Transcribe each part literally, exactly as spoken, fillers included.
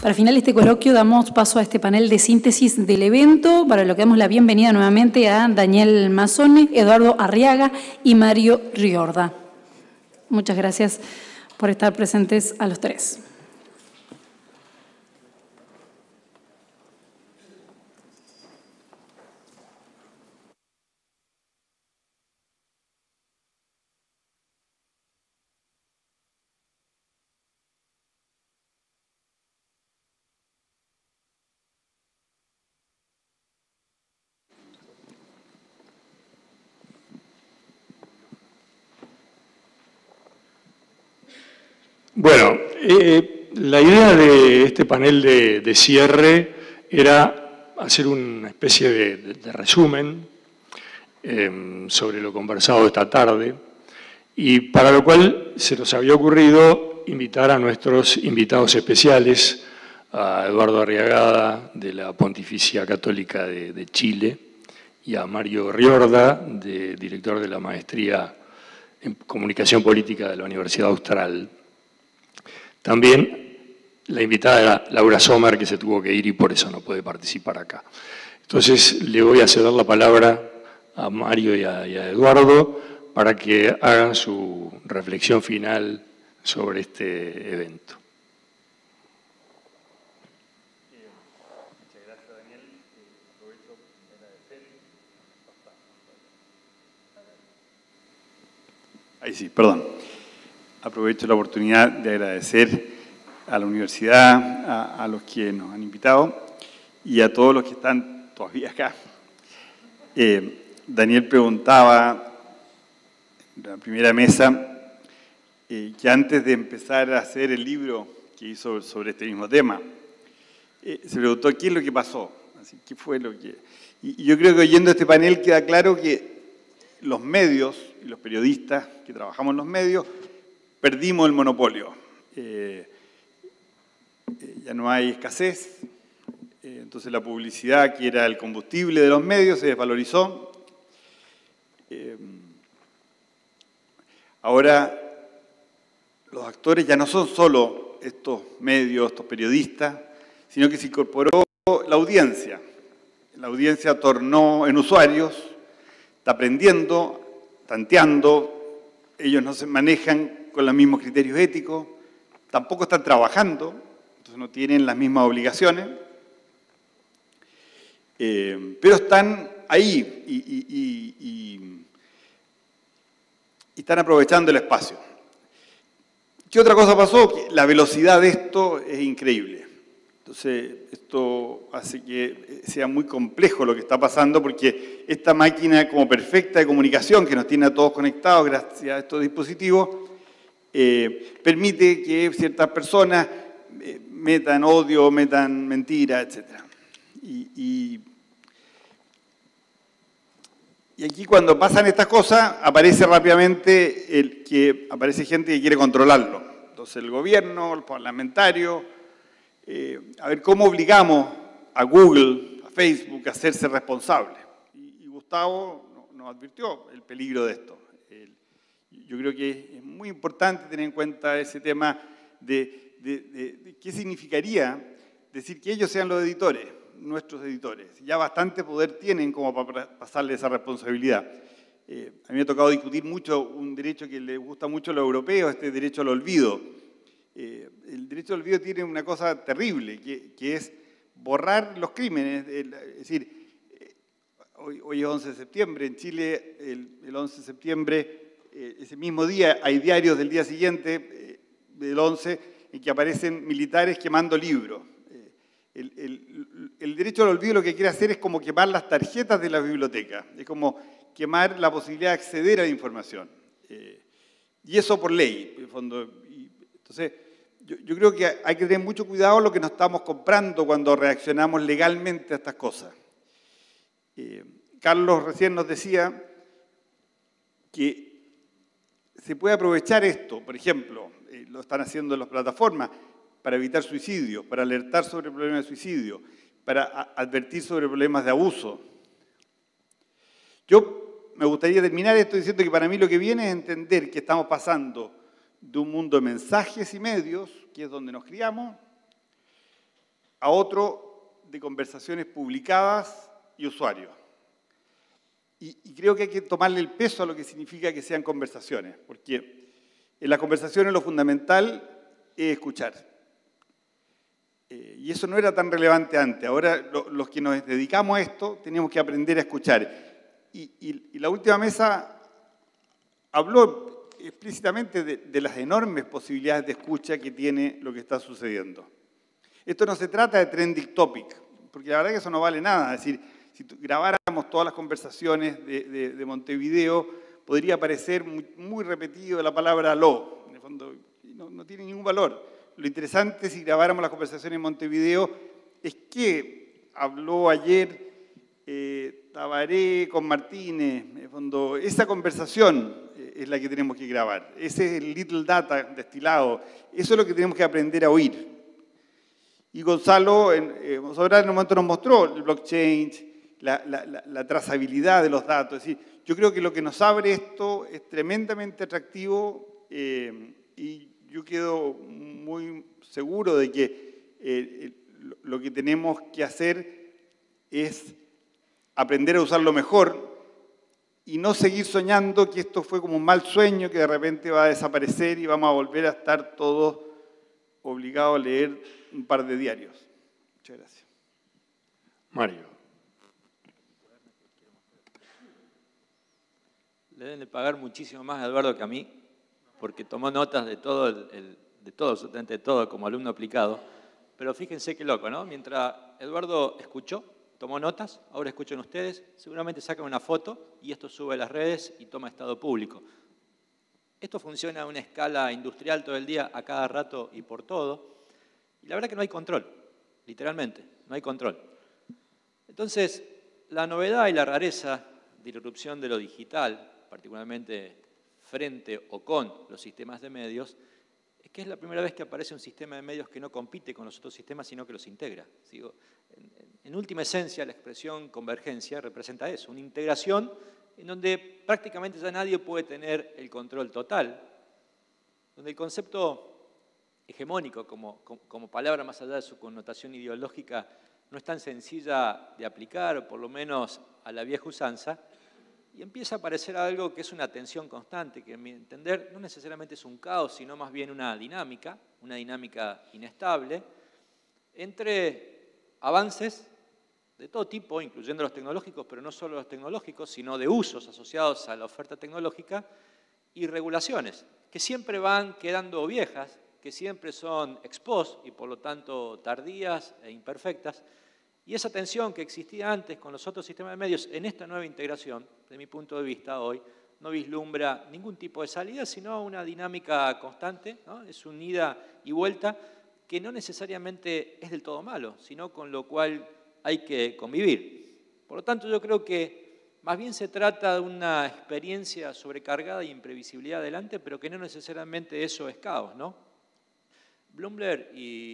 Para final este coloquio damos paso a este panel de síntesis del evento, para lo que damos la bienvenida nuevamente a Daniel Mazzone, Eduardo Arriaga y Mario Riorda. Muchas gracias por estar presentes a los tres. Bueno, eh, la idea de este panel de, de cierre era hacer una especie de, de, de resumen eh, sobre lo conversado esta tarde, y para lo cual se nos había ocurrido invitar a nuestros invitados especiales, a Eduardo Arriagada, de la Pontificia Católica de, de Chile, y a Mario Riorda, de, director de la Maestría en Comunicación Política de la Universidad Austral. También la invitada era Laura Sommer, que se tuvo que ir y por eso no puede participar acá. Entonces le voy a ceder la palabra a Mario y a, y a Eduardo para que hagan su reflexión final sobre este evento. Muchas gracias, Daniel. Aprovecho para agradecer. Ahí sí, perdón. Aprovecho la oportunidad de agradecer a la universidad, a, a los que nos han invitado y a todos los que están todavía acá. Eh, Daniel preguntaba en la primera mesa eh, que antes de empezar a hacer el libro que hizo sobre este mismo tema, eh, se preguntó qué es lo que pasó, así, qué fue lo que... Y, y yo creo que oyendo este panel queda claro que los medios y los periodistas que trabajamos en los medios perdimos el monopolio. Eh, eh, ya no hay escasez, eh, entonces la publicidad, que era el combustible de los medios, se desvalorizó. Eh, ahora, los actores ya no son solo estos medios, estos periodistas, sino que se incorporó la audiencia. La audiencia tornó en usuarios, está aprendiendo, tanteando, ellos no se manejan con los mismos criterios éticos, tampoco están trabajando, entonces no tienen las mismas obligaciones, eh, pero están ahí y, y, y, y, y están aprovechando el espacio. ¿Qué otra cosa pasó? Que la velocidad de esto es increíble. Entonces, esto hace que sea muy complejo lo que está pasando, porque esta máquina como perfecta de comunicación que nos tiene a todos conectados gracias a estos dispositivos, Eh, permite que ciertas personas eh, metan odio, metan mentira, etcétera. Y, y, y aquí cuando pasan estas cosas, aparece rápidamente el que aparece gente que quiere controlarlo. Entonces el gobierno, el parlamentario, eh, a ver cómo obligamos a Google, a Facebook a hacerse responsable. Y, y Gustavo nos advirtió el peligro de esto. El, Yo creo que es muy importante tener en cuenta ese tema de, de, de, de qué significaría decir que ellos sean los editores, nuestros editores. Ya bastante poder tienen como para pasarle esa responsabilidad. Eh, a mí me ha tocado discutir mucho un derecho que le gusta mucho a los europeos, este derecho al olvido. Eh, el derecho al olvido tiene una cosa terrible, que, que es borrar los crímenes. El, es decir, eh, hoy, hoy es once de septiembre, en Chile el, el once de septiembre... Ese mismo día hay diarios del día siguiente, del once, en que aparecen militares quemando libros. El, el, el derecho al olvido lo que quiere hacer es como quemar las tarjetas de la biblioteca, es como quemar la posibilidad de acceder a la información. Y eso por ley, en el fondo. Entonces, yo, yo creo que hay que tener mucho cuidado lo que nos estamos comprando cuando reaccionamos legalmente a estas cosas. Carlos recién nos decía que se puede aprovechar esto, por ejemplo, eh, lo están haciendo en las plataformas, para evitar suicidios, para alertar sobre problemas de suicidio, para a, advertir sobre problemas de abuso. Yo me gustaría terminar esto diciendo que para mí lo que viene es entender que estamos pasando de un mundo de mensajes y medios, que es donde nos criamos, a otro de conversaciones publicadas y usuarios. Y, y creo que hay que tomarle el peso a lo que significa que sean conversaciones, porque en las conversaciones lo fundamental es escuchar. Eh, y eso no era tan relevante antes. Ahora lo, los que nos dedicamos a esto tenemos que aprender a escuchar. Y, y, y la última mesa habló explícitamente de, de las enormes posibilidades de escucha que tiene lo que está sucediendo. Esto no se trata de trending topic, porque la verdad que eso no vale nada. Es decir, si grabáramos todas las conversaciones de, de, de Montevideo, podría parecer muy, muy repetido la palabra aló. En el fondo, no, no tiene ningún valor. Lo interesante, si grabáramos las conversaciones en Montevideo, es que habló ayer eh, Tabaré con Martínez. En el fondo, esa conversación es la que tenemos que grabar. Ese es el little data destilado. Eso es lo que tenemos que aprender a oír. Y Gonzalo, eh, Gonzalo en un momento nos mostró el blockchain, la, la, la, la trazabilidad de los datos. Es decir, yo creo que lo que nos abre esto es tremendamente atractivo eh, y yo quedo muy seguro de que eh, lo que tenemos que hacer es aprender a usarlo mejor y no seguir soñando que esto fue como un mal sueño que de repente va a desaparecer y vamos a volver a estar todos obligados a leer un par de diarios. Muchas gracias. Mario. Le deben de pagar muchísimo más a Eduardo que a mí, porque tomó notas de todo, el, el, de todo, absolutamente de todo, como alumno aplicado. Pero fíjense qué loco, ¿no? Mientras Eduardo escuchó, tomó notas, ahora escuchan ustedes, seguramente sacan una foto y esto sube a las redes y toma estado público. Esto funciona a una escala industrial todo el día, a cada rato y por todo. Y la verdad que no hay control, literalmente, no hay control. Entonces, la novedad y la rareza de la irrupción de lo digital, particularmente frente o con los sistemas de medios, es que es la primera vez que aparece un sistema de medios que no compite con los otros sistemas, sino que los integra. ¿Sigo? En, en última esencia, la expresión convergencia representa eso, una integración en donde prácticamente ya nadie puede tener el control total, donde el concepto hegemónico como, como, como palabra más allá de su connotación ideológica no es tan sencilla de aplicar, o por lo menos a la vieja usanza, y empieza a aparecer algo que es una tensión constante, que a mi entender no necesariamente es un caos, sino más bien una dinámica, una dinámica inestable, entre avances de todo tipo, incluyendo los tecnológicos, pero no solo los tecnológicos, sino de usos asociados a la oferta tecnológica, y regulaciones, que siempre van quedando viejas, que siempre son ex post y por lo tanto tardías e imperfectas. Y esa tensión que existía antes con los otros sistemas de medios en esta nueva integración, de mi punto de vista hoy, no vislumbra ningún tipo de salida, sino una dinámica constante, ¿no? Es un ida y vuelta que no necesariamente es del todo malo, sino con lo cual hay que convivir. Por lo tanto, yo creo que más bien se trata de una experiencia sobrecargada y imprevisibilidad adelante, pero que no necesariamente eso es caos, ¿no? Bloomberg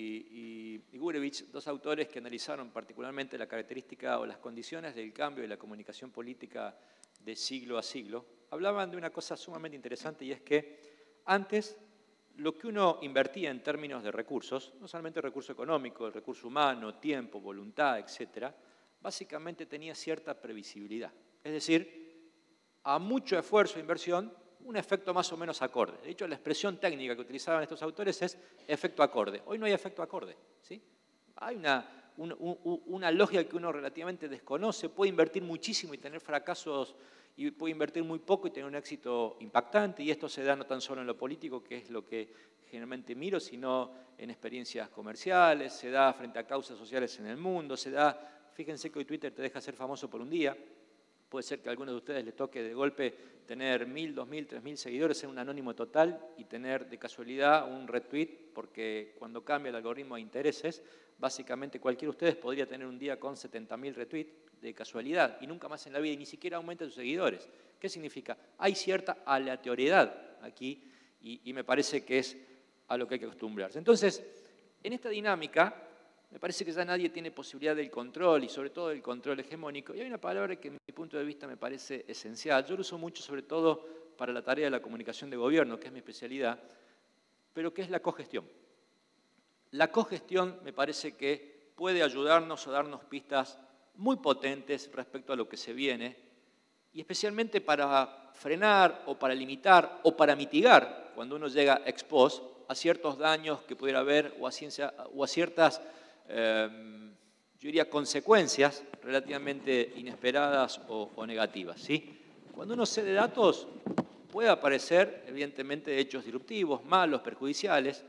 y, y, y Gurevich, dos autores que analizaron particularmente la característica o las condiciones del cambio de la comunicación política de siglo a siglo, hablaban de una cosa sumamente interesante y es que antes lo que uno invertía en términos de recursos, no solamente recurso económico, el recurso humano, tiempo, voluntad, etcétera, básicamente tenía cierta previsibilidad. Es decir, a mucho esfuerzo e inversión, un efecto más o menos acorde. De hecho, la expresión técnica que utilizaban estos autores es efecto acorde. Hoy no hay efecto acorde, ¿sí? Hay una, un, un, una lógica que uno relativamente desconoce, puede invertir muchísimo y tener fracasos, y puede invertir muy poco y tener un éxito impactante, y esto se da no tan solo en lo político, que es lo que generalmente miro, sino en experiencias comerciales, se da frente a causas sociales en el mundo, se da, fíjense que hoy Twitter te deja ser famoso por un día. Puede ser que a alguno de ustedes les toque de golpe tener mil, dos mil, tres mil seguidores, ser un anónimo total y tener de casualidad un retweet, porque cuando cambia el algoritmo de intereses, básicamente cualquiera de ustedes podría tener un día con setenta mil retweets de casualidad y nunca más en la vida y ni siquiera aumenta sus seguidores. ¿Qué significa? Hay cierta aleatoriedad aquí y, y me parece que es a lo que hay que acostumbrarse. Entonces, en esta dinámica, me parece que ya nadie tiene posibilidad del control y sobre todo del control hegemónico. Y hay una palabra que, en mi punto de vista, me parece esencial. Yo lo uso mucho, sobre todo, para la tarea de la comunicación de gobierno, que es mi especialidad, pero que es la cogestión. La cogestión me parece que puede ayudarnos o darnos pistas muy potentes respecto a lo que se viene, y especialmente para frenar o para limitar o para mitigar, cuando uno llega ex post, a ciertos daños que pudiera haber o a, ciencia, o a ciertas, eh, yo diría, consecuencias relativamente inesperadas o, o negativas, ¿sí? Cuando uno cede datos, puede aparecer, evidentemente, hechos disruptivos, malos, perjudiciales,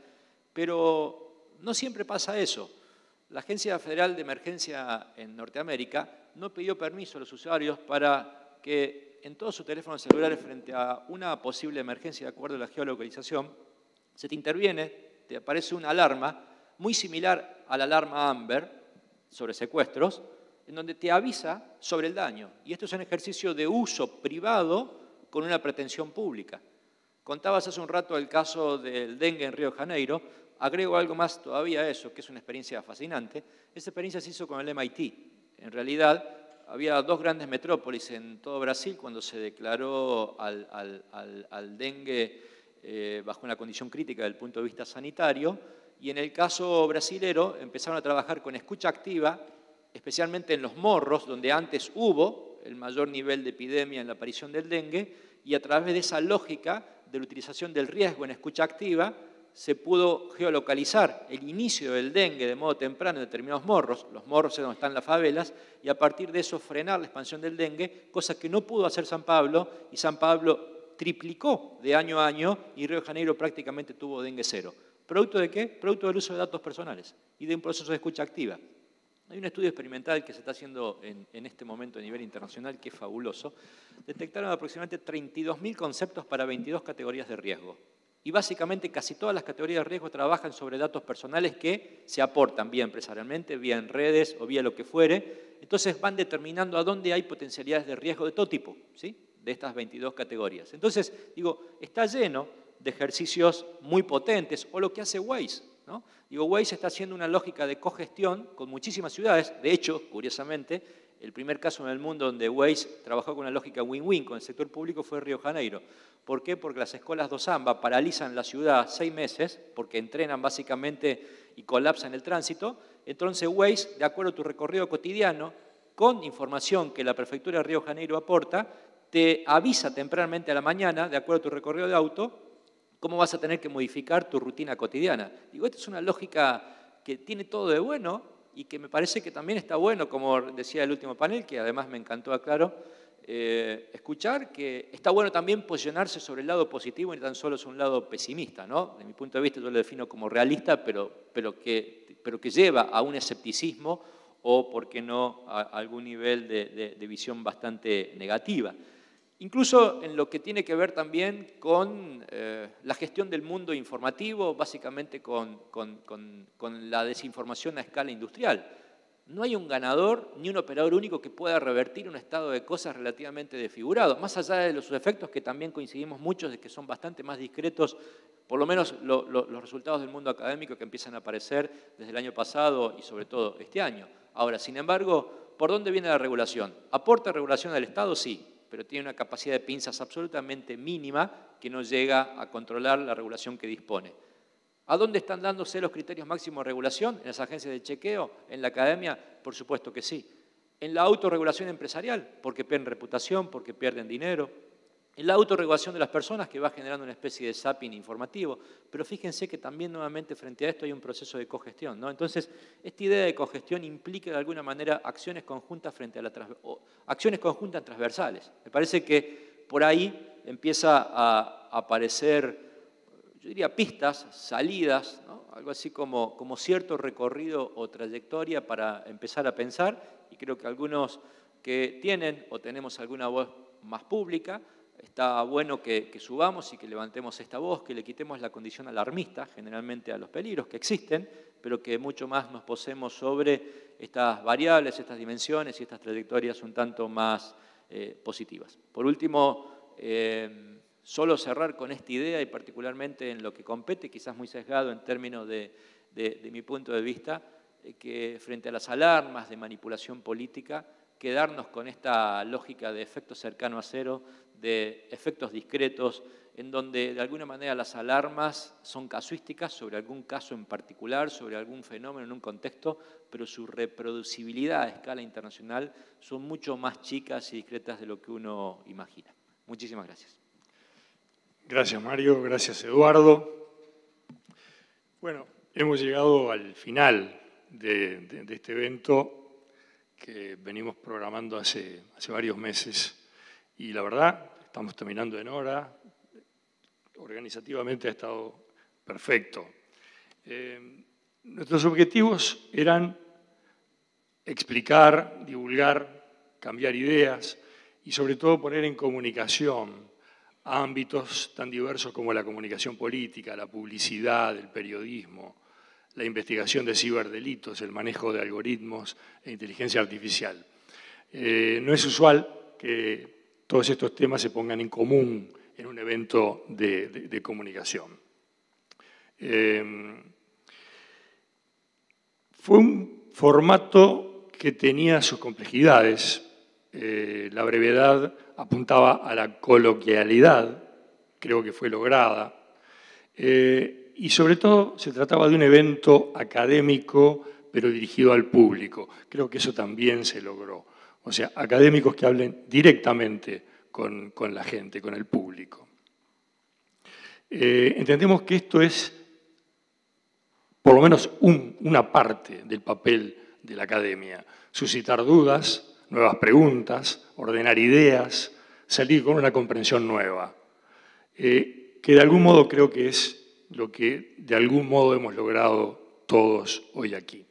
pero no siempre pasa eso. La Agencia Federal de Emergencia en Norteamérica no pidió permiso a los usuarios para que en todos sus teléfonos celulares, frente a una posible emergencia de acuerdo a la geolocalización, se te interviene, te aparece una alarma muy similar a la alarma Amber sobre secuestros, en donde te avisa sobre el daño. Y esto es un ejercicio de uso privado con una pretensión pública. Contabas hace un rato el caso del dengue en Río de Janeiro. Agrego algo más todavía a eso, que es una experiencia fascinante. Esa experiencia se hizo con el M I T. En realidad, había dos grandes metrópolis en todo Brasil cuando se declaró al, al, al, al dengue eh, bajo una condición crítica desde el punto de vista sanitario. Y en el caso brasilero empezaron a trabajar con escucha activa, especialmente en los morros, donde antes hubo el mayor nivel de epidemia en la aparición del dengue, y a través de esa lógica de la utilización del riesgo en escucha activa, se pudo geolocalizar el inicio del dengue de modo temprano en determinados morros, los morros es donde están las favelas, y a partir de eso frenar la expansión del dengue, cosa que no pudo hacer San Pablo, y San Pablo triplicó de año a año, y Río de Janeiro prácticamente tuvo dengue cero. ¿Producto de qué? Producto del uso de datos personales y de un proceso de escucha activa. Hay un estudio experimental que se está haciendo en, en este momento a nivel internacional que es fabuloso. Detectaron aproximadamente treinta y dos mil conceptos para veintidós categorías de riesgo. Y básicamente casi todas las categorías de riesgo trabajan sobre datos personales que se aportan vía empresarialmente, vía en redes o vía lo que fuere. Entonces van determinando a dónde hay potencialidades de riesgo de todo tipo, ¿sí? De estas veintidós categorías. Entonces, digo, está lleno de ejercicios muy potentes, o lo que hace Waze, ¿no? Digo, Waze está haciendo una lógica de cogestión con muchísimas ciudades. De hecho, curiosamente, el primer caso en el mundo donde Waze trabajó con una lógica win-win con el sector público fue Río de Janeiro. ¿Por qué? Porque las escuelas do samba paralizan la ciudad seis meses, porque entrenan básicamente y colapsan el tránsito. Entonces Waze, de acuerdo a tu recorrido cotidiano, con información que la Prefectura de Río de Janeiro aporta, te avisa tempranamente a la mañana, de acuerdo a tu recorrido de auto, cómo vas a tener que modificar tu rutina cotidiana. Digo, esta es una lógica que tiene todo de bueno y que me parece que también está bueno, como decía el último panel, que además me encantó, aclaro, eh, escuchar que está bueno también posicionarse sobre el lado positivo y no tan solo es un lado pesimista, ¿no? De mi punto de vista yo lo defino como realista, pero, pero, que, pero que lleva a un escepticismo o, por qué no, a algún nivel de, de, de visión bastante negativa. Incluso en lo que tiene que ver también con eh, la gestión del mundo informativo, básicamente con, con, con, con la desinformación a escala industrial. No hay un ganador ni un operador único que pueda revertir un estado de cosas relativamente desfigurado, más allá de los efectos que también coincidimos muchos de que son bastante más discretos, por lo menos lo, lo, los resultados del mundo académico que empiezan a aparecer desde el año pasado y sobre todo este año. Ahora, sin embargo, ¿por dónde viene la regulación? ¿Aporta regulación al Estado? Sí, pero tiene una capacidad de pinzas absolutamente mínima que no llega a controlar la regulación que dispone. ¿A dónde están dándose los criterios máximos de regulación? ¿En las agencias de chequeo? ¿En la academia? Por supuesto que sí. ¿En la autorregulación empresarial? Porque pierden reputación, porque pierden dinero. En la autorregulación de las personas, que va generando una especie de zapping informativo. Pero fíjense que también nuevamente frente a esto hay un proceso de cogestión, ¿no? Entonces, esta idea de cogestión implica de alguna manera acciones conjuntas frente a la o, acciones conjuntas transversales. Me parece que por ahí empieza a aparecer, yo diría, pistas, salidas, ¿no? Algo así como, como cierto recorrido o trayectoria para empezar a pensar, y creo que algunos que tienen o tenemos alguna voz más pública, está bueno que, que subamos y que levantemos esta voz, que le quitemos la condición alarmista, generalmente a los peligros que existen, pero que mucho más nos posemos sobre estas variables, estas dimensiones y estas trayectorias un tanto más eh, positivas. Por último, eh, solo cerrar con esta idea y particularmente en lo que compete, quizás muy sesgado en términos de, de, de mi punto de vista, eh, que frente a las alarmas de manipulación política, quedarnos con esta lógica de efecto cercano a cero, de efectos discretos en donde de alguna manera las alarmas son casuísticas sobre algún caso en particular, sobre algún fenómeno en un contexto, pero su reproducibilidad a escala internacional son mucho más chicas y discretas de lo que uno imagina. Muchísimas gracias. Gracias, Mario. Gracias, Eduardo. Bueno, hemos llegado al final de, de, de este evento que venimos programando hace, hace varios meses y la verdad, estamos terminando en hora. Organizativamente ha estado perfecto. Eh, nuestros objetivos eran explicar, divulgar, cambiar ideas y sobre todo poner en comunicación a ámbitos tan diversos como la comunicación política, la publicidad, el periodismo, la investigación de ciberdelitos, el manejo de algoritmos e inteligencia artificial. Eh, no es usual que todos estos temas se pongan en común en un evento de, de, de comunicación. Eh, fue un formato que tenía sus complejidades. Eh, la brevedad apuntaba a la coloquialidad, creo que fue lograda, eh, y sobre todo se trataba de un evento académico, pero dirigido al público. Creo que eso también se logró. O sea, académicos que hablen directamente Con, con la gente, con el público. Eh, entendemos que esto es, por lo menos, un, una parte del papel de la academia. Suscitar dudas, nuevas preguntas, ordenar ideas, salir con una comprensión nueva. Eh, que de algún modo creo que es lo que de algún modo hemos logrado todos hoy aquí.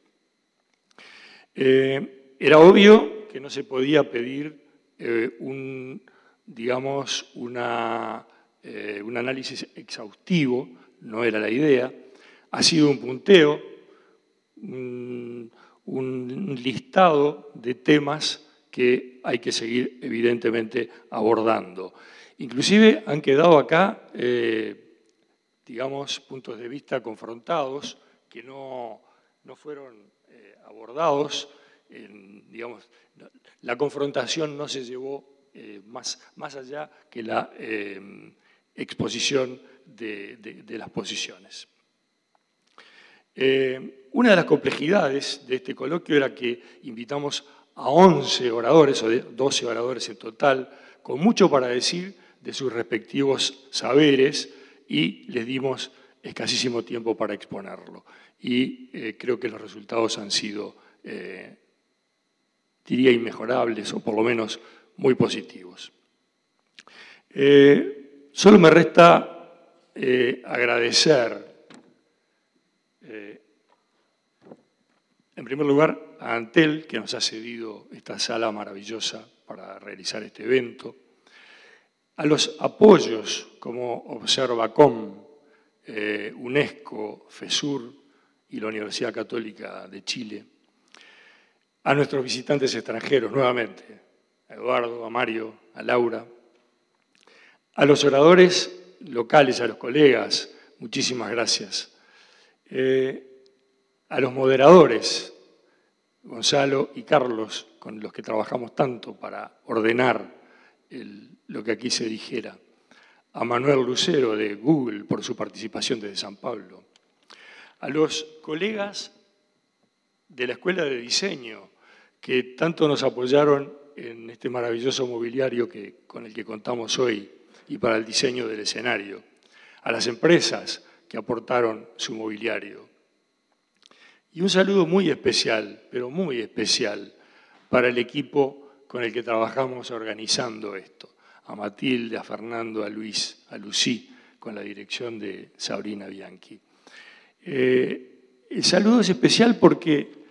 Eh, era obvio que no se podía pedir eh, un... digamos, una, eh, un análisis exhaustivo, no era la idea, ha sido un punteo, un, un listado de temas que hay que seguir evidentemente abordando. Inclusive han quedado acá, eh, digamos, puntos de vista confrontados que no, no fueron eh, abordados, en, digamos, la confrontación no se llevó Eh, más, más allá que la eh, exposición de, de, de las posiciones. Eh, una de las complejidades de este coloquio era que invitamos a once oradores, o de doce oradores en total, con mucho para decir de sus respectivos saberes y les dimos escasísimo tiempo para exponerlo. Y eh, creo que los resultados han sido, eh, diría, inmejorables, o por lo menos muy positivos. Eh, solo me resta eh, agradecer, eh, en primer lugar, a Antel, que nos ha cedido esta sala maravillosa para realizar este evento, a los apoyos como Observacom, eh, UNESCO, FESUR y la Universidad Católica de Chile, a nuestros visitantes extranjeros, nuevamente, a Eduardo, a Mario, a Laura, a los oradores locales, a los colegas, muchísimas gracias. Eh, a los moderadores, Gonzalo y Carlos, con los que trabajamos tanto para ordenar el, lo que aquí se dijera. A Manuel Lucero de Google por su participación desde San Pablo. A los colegas de la Escuela de Diseño, que tanto nos apoyaron en este maravilloso mobiliario que, con el que contamos hoy y para el diseño del escenario, a las empresas que aportaron su mobiliario. Y un saludo muy especial, pero muy especial, para el equipo con el que trabajamos organizando esto, a Matilde, a Fernando, a Luis, a Lucí, con la dirección de Sabrina Bianchi. Eh, el saludo es especial porque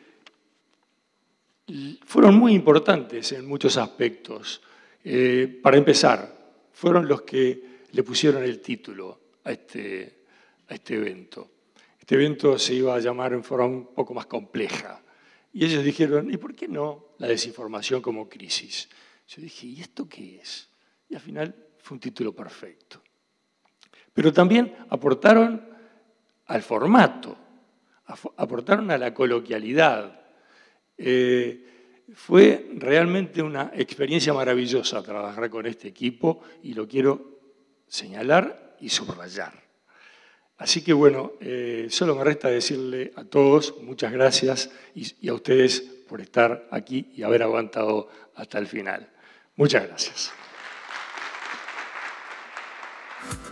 fueron muy importantes en muchos aspectos. Eh, para empezar, fueron los que le pusieron el título a este, a este evento. Este evento se iba a llamar en forma un poco más compleja. Y ellos dijeron, ¿y por qué no la desinformación como crisis? Yo dije, ¿y esto qué es? Y al final fue un título perfecto. Pero también aportaron al formato, aportaron a la coloquialidad. Eh, fue realmente una experiencia maravillosa trabajar con este equipo y lo quiero señalar y subrayar. Así que bueno, eh, solo me resta decirle a todos muchas gracias y, y a ustedes por estar aquí y haber aguantado hasta el final. Muchas gracias.